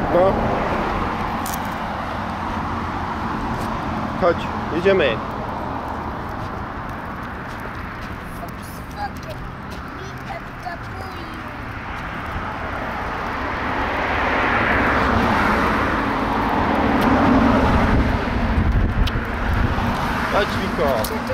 No. Chodź, jedziemy. Chodź, Wiko.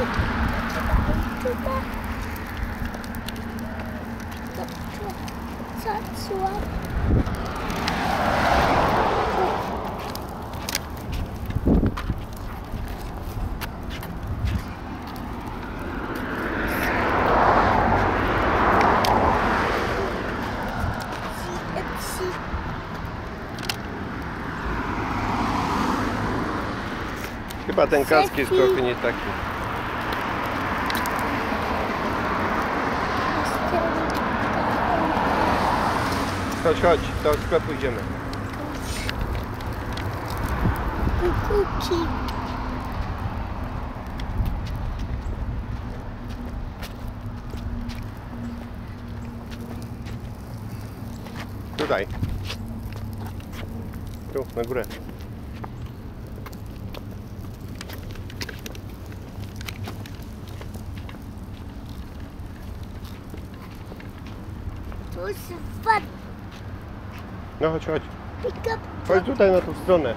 Chyba ten kask jest trochę nie taki. Chodź, chodź, do sklepu idziemy. Kukuki. Tutaj. Tu, na górę. To jest van. No chodź, chodź. Pick-up. Chodź tutaj na tą stronę.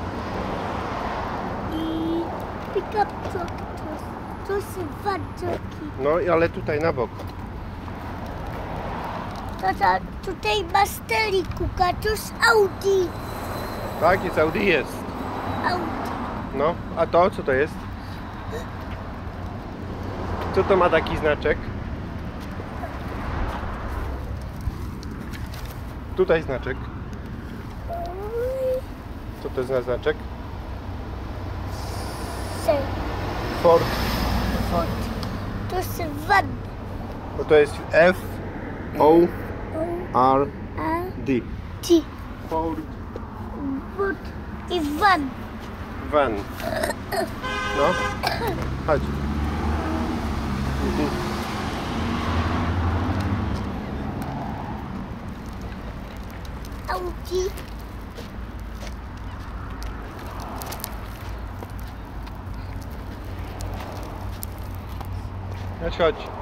I pick-up truck. To jest van jockey. No, ale tutaj na bok. Tata, tutaj ma Kuka, to jest Audi. Tak, jest Audi, jest. Audi. No, a to co to jest? Co to ma taki znaczek? Tutaj znaczek. Co to jest za znaczek? Ford. Ford. To jest van. No to jest F O R D. T. Ford. Ford i van. Van. No. Chodź. Audi. Chodź, chodź.